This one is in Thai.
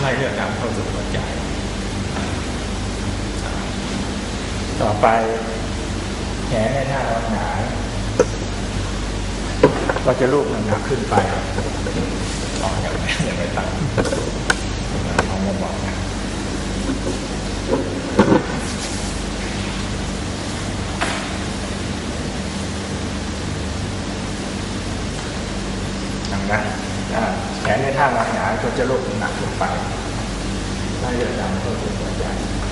ไล่เลือดดำเข้าสู่หัวใจต่อไปแขนในท่าวางหงายก็จะลูบหนักขึ้นไปอย่างไรต่างเอามาบอกนะดังนั้นแขนในท่าวางหงายก็จะลูบหนักขึ้นไปไล่เลือดดำเข้าสู่หัวใจ